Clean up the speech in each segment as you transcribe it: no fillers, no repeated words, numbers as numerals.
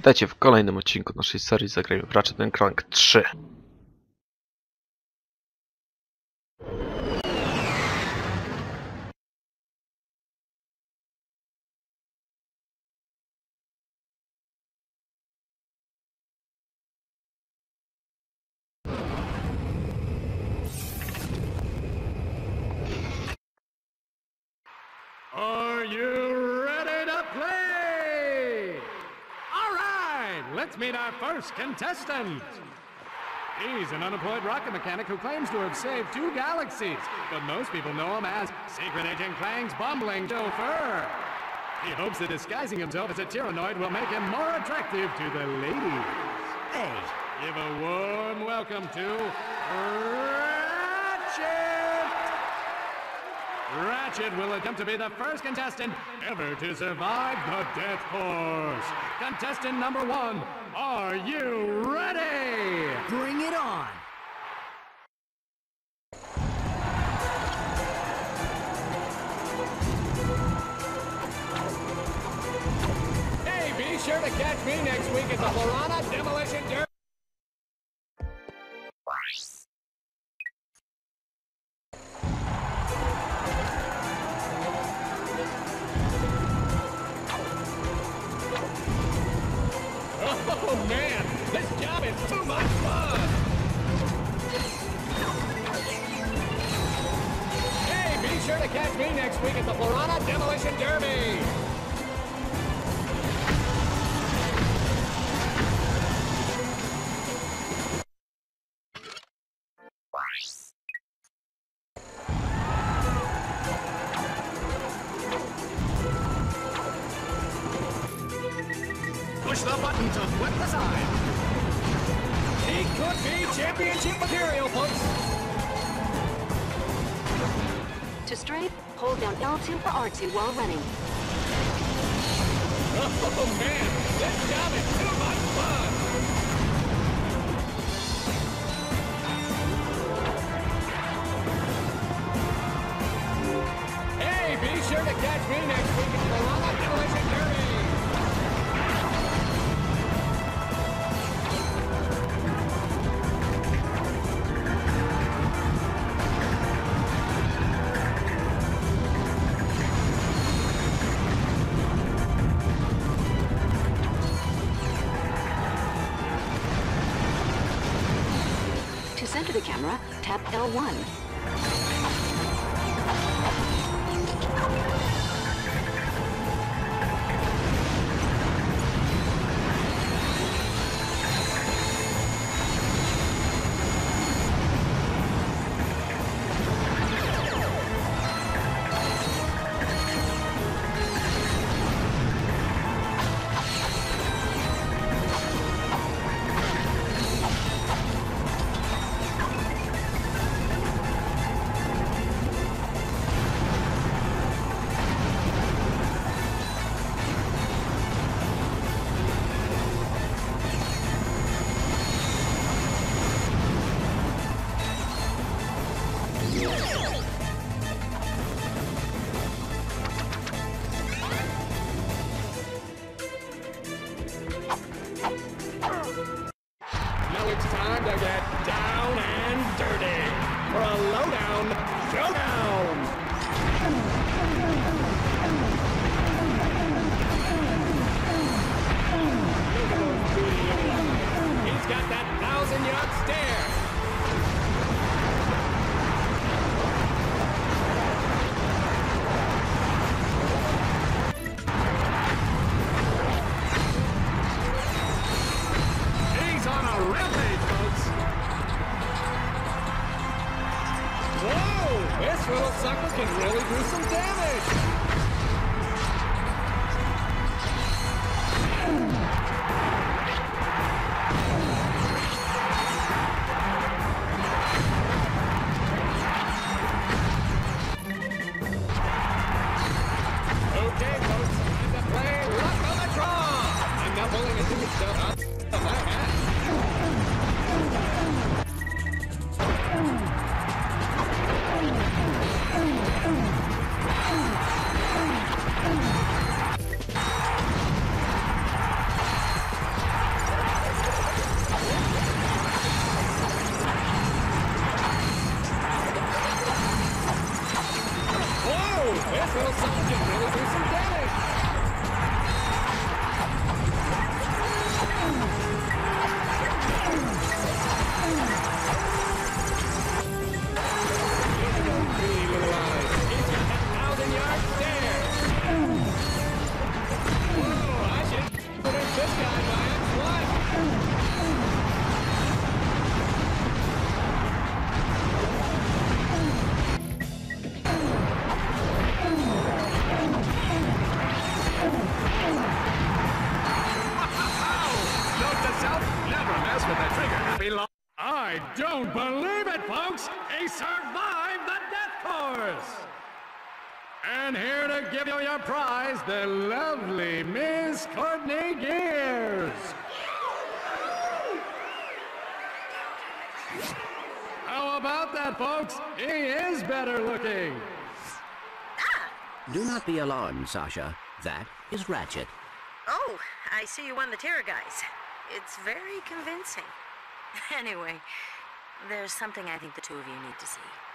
Witajcie w kolejnym odcinku naszej serii Zagrajmy w Ratchet & Clank 3. Are you ready to play? All right, let's meet our first contestant. He's an unemployed rocket mechanic who claims to have saved 2 galaxies, but most people know him as Secret Agent Clang's bumbling chauffeur. He hopes that disguising himself as a Tyrannoid will make him more attractive to the ladies. Hey, give a warm welcome to Ratchet! Ratchet will attempt to be the first contestant ever to survive the Death Force. Contestant number 1, are you ready? Bring it on! Hey, be sure to catch me next week at the Lorana Demolition Derby. Oh man, this job is too much fun! Hey, be sure to catch me next week at the Lorana Demolition Derby! Push the button to flip the side. He could be championship material, folks. To strafe, hold down L2 for R2 while running. Oh man, this job is too much fun. Hey, be sure to catch me next week at the Lorana Demolition Derby. To center the camera, tap L1. Now it's time to get down and dirty for a lowdown showdown. Look at those beauty idiots. He's got that 1,000-yard stare. He's on a rampage, folks. Whoa! This little sucker can really do some damage. Okay, folks, time to play Luck on the Draw. I'm not pulling a ticket stuff out of my hat. This little sergeant really do some damage. Look at those pretty little eyes. He's got that 1,000-yard stare. Whoa, I should introduce this guy by X1. Note to self, never mess with the trigger happy long. I don't believe it, folks! He survived the death course! And here to give you your prize, the lovely Miss Courtney Gears! How about that, folks? He is better looking! Do not be alarmed, Sasha. That is Ratchet. Oh, I see you won the Terror Guys. It's very convincing. Anyway, there's something I think the two of you need to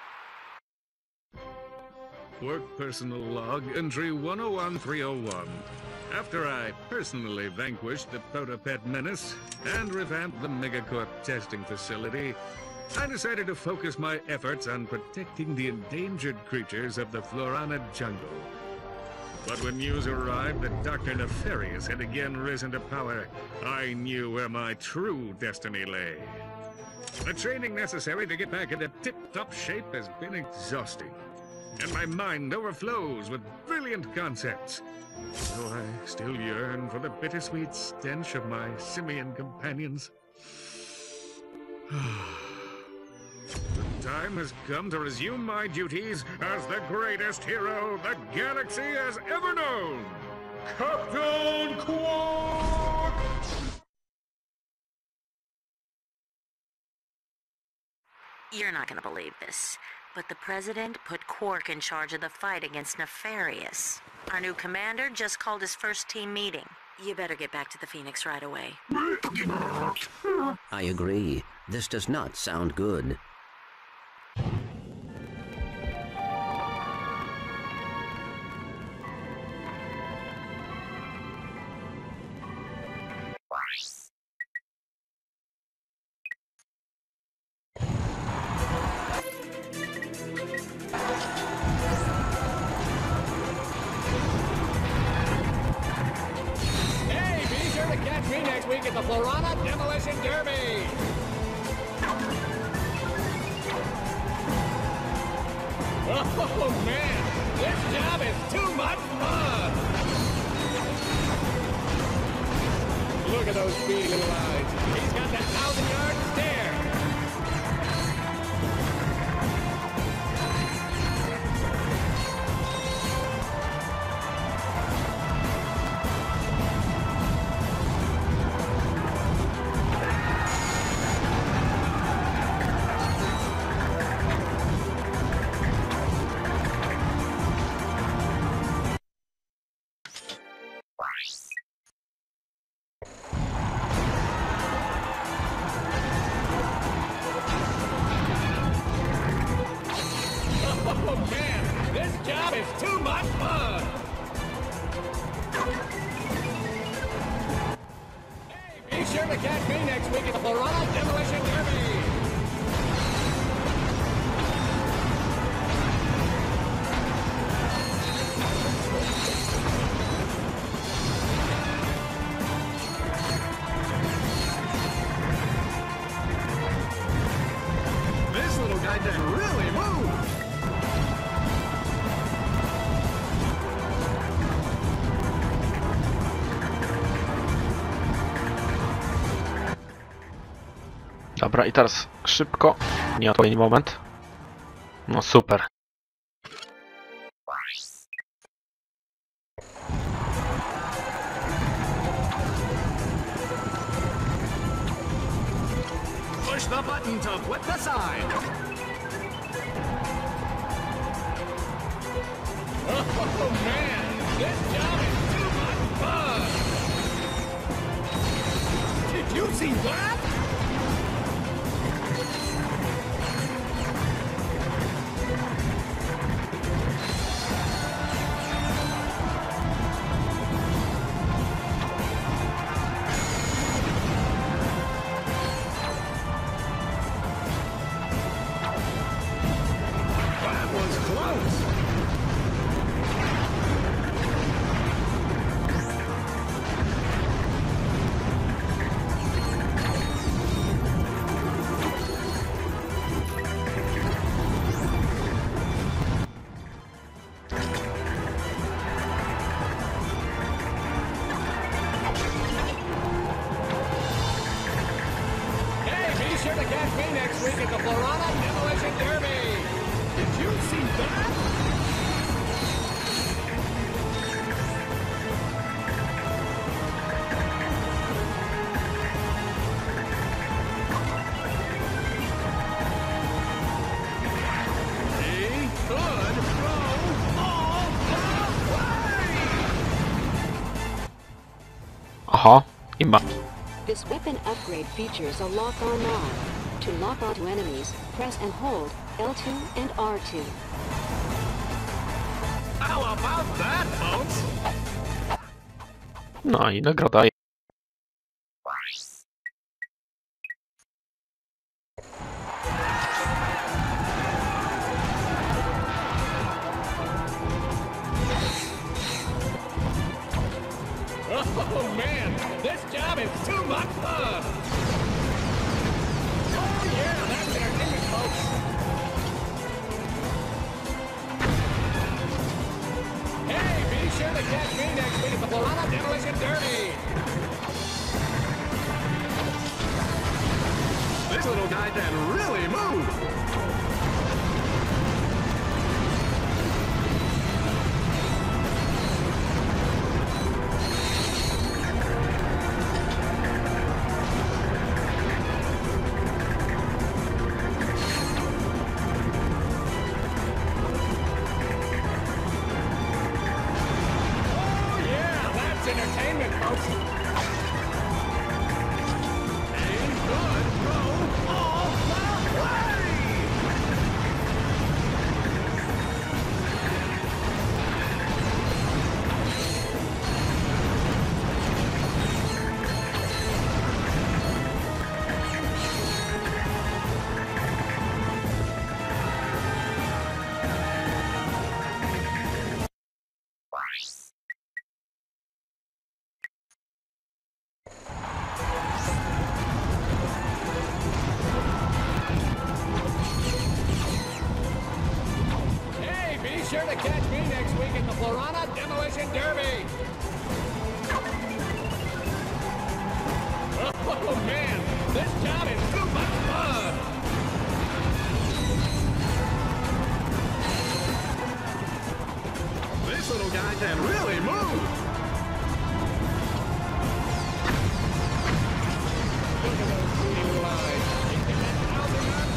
see. Work personal log, entry 101301. After I personally vanquished the Protopet menace and revamped the Megacorp testing facility, I decided to focus my efforts on protecting the endangered creatures of the Florana jungle. But when news arrived that Dr. Nefarious had again risen to power, I knew where my true destiny lay. The training necessary to get back into tip-top shape has been exhausting, and my mind overflows with brilliant concepts. Though I still yearn for the bittersweet stench of my simian companions. The time has come to resume my duties as the greatest hero the galaxy has ever known, Captain Quark! You're not gonna believe this, but the President put Quark in charge of the fight against Nefarious. Our new commander just called his first team meeting. You better get back to the Phoenix right away. I agree. This does not sound good. Hey, be sure to catch me next week at the Florana Demolition Derby. Oh, man, this job is too much fun. Look at those speedy little eyes. He's got that 1,000-yard stare. Oh, man, this job is too much fun. Hey, be sure to catch me next week at the Florana Demolition Derby. This little guy can really move! Dobra, i teraz szybko, nieodpowiedni moment. No super. Push the button to flip the sign! Oh, man, this job is too much fun. Did you see that? Oho, imba. This weapon upgrade features a lock-on mod. To lock onto enemies, press and hold L2 and R2. How about that, folks? No i nagroda. Oh man, this job is too much fun! Oh yeah, that's entertainment, folks! Hey, be sure to catch me next week at the Piranha Demolition Derby! This little guy can really move! Oh yeah, that's entertainment, folks! Aim good, go all the way! Hey, be sure to catch me next week at the Piranha Demolition Derby! Oh man, this job is too much fun! This little guy can really move! Look at those green lines. You can understand.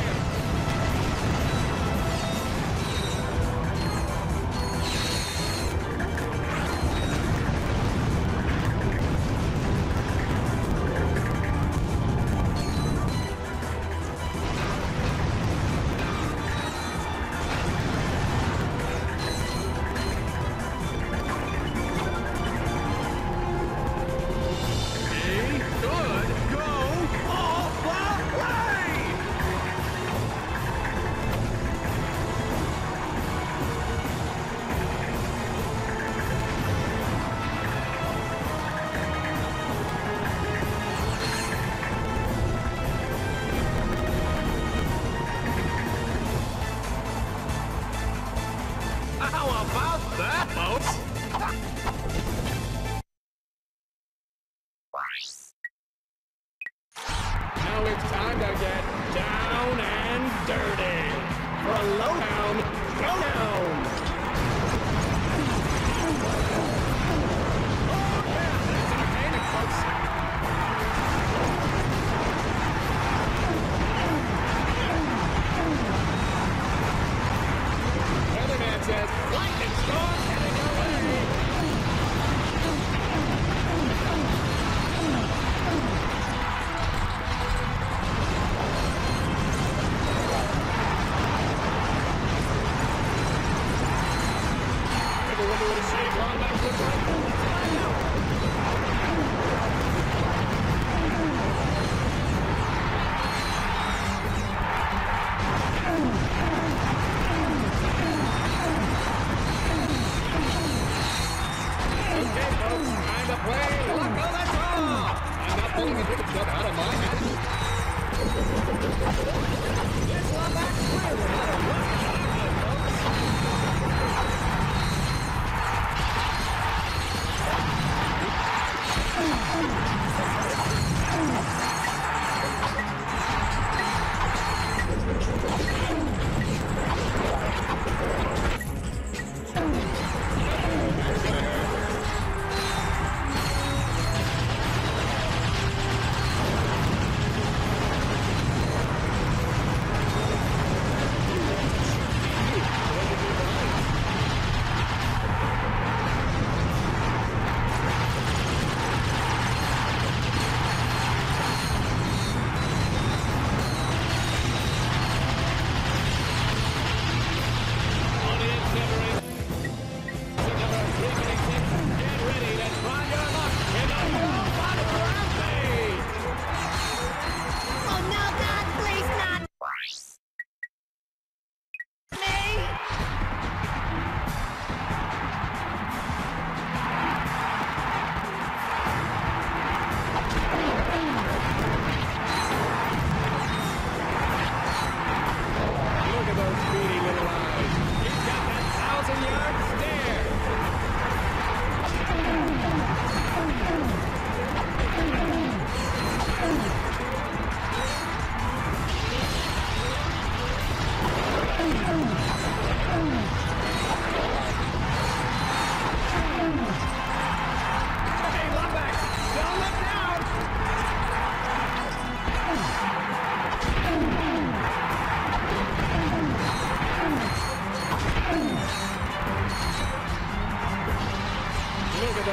Be good, go all the way! How about that, folks? Now it's time to get down and dirty for a lowdown showdown. Oh yeah, that's entertaining, folks. Weatherman says lightning storm heading our way.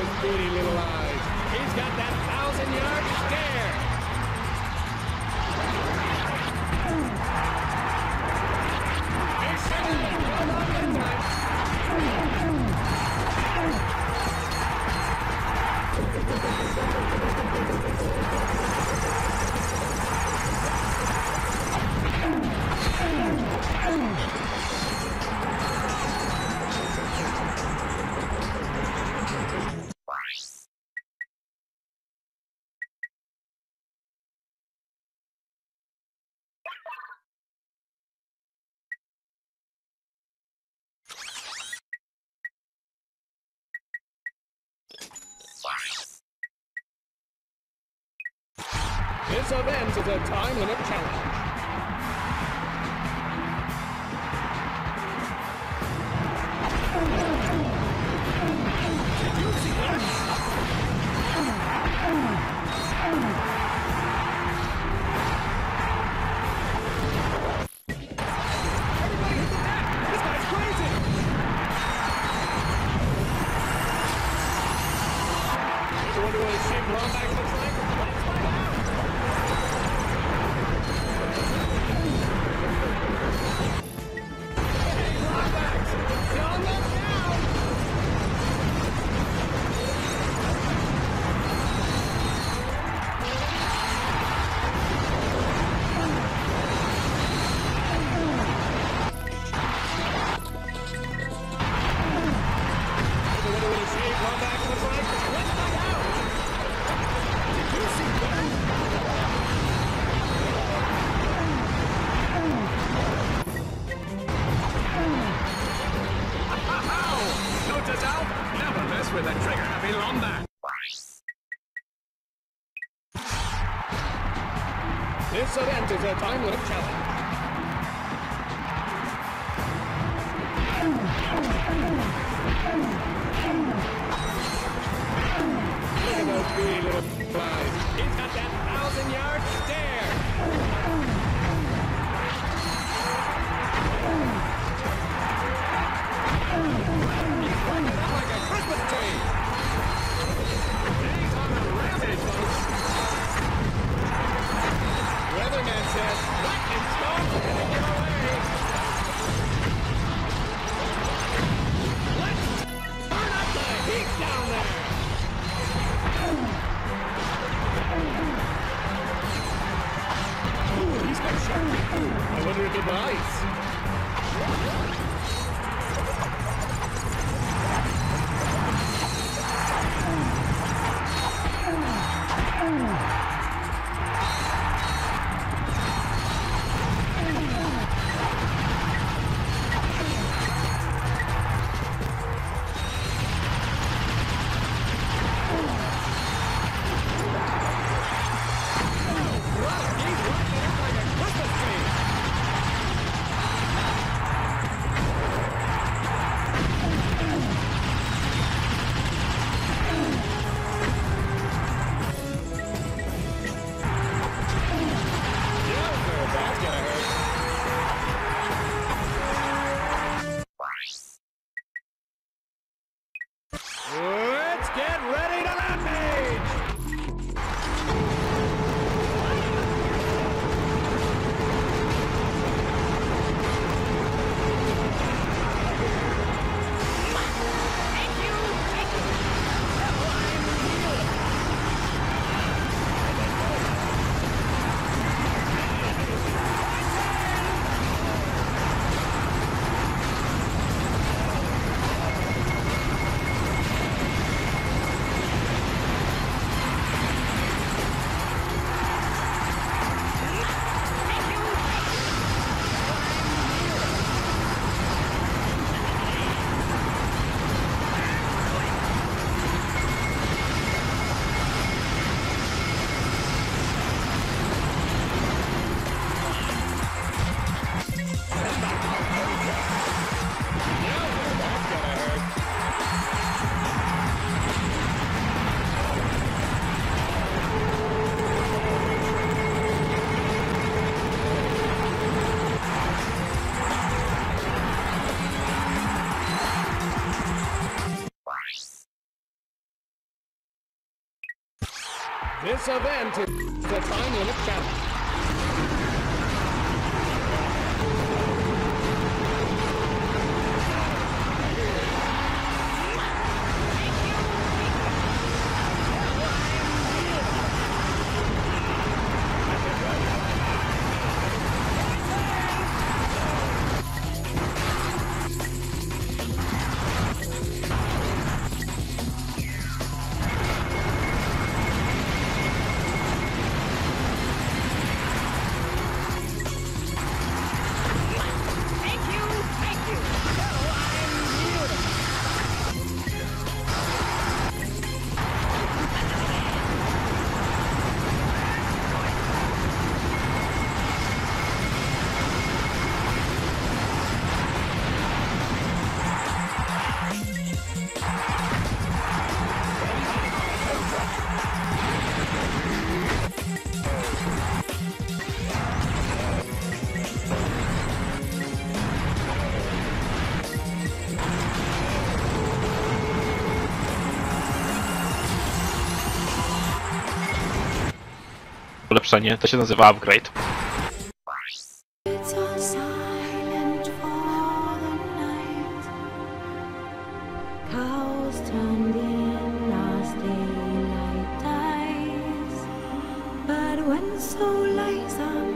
those pretty little eyes. He's got that 1,000-yard stare. He's sending it. Well done that time. This event is a time limit challenge. Did you see that? Everybody hit the mat! This guy's crazy! You wonder what a sheep Lombax looks like? Let's find out! With a trigger-happy Lombax. This event is a time limit challenge. Look at those pretty little flies. He's got that 1,000-yard stare. He's working out like a Christmas tree. He's on a rampage, folks. Weatherman says, what in stone? This event is a time limit challenge. Ulepszenie, to się nazywa upgrade. It's all silent for the night. Cows turned in as daylight dies. But when so lies are